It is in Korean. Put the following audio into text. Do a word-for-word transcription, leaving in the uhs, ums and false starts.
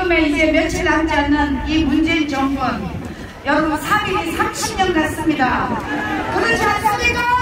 임금에 이제 며칠 남지 않는 이 문재인 정권, 여러분 삼 일이 삼십 년 같습니다. 그렇지 않습니까?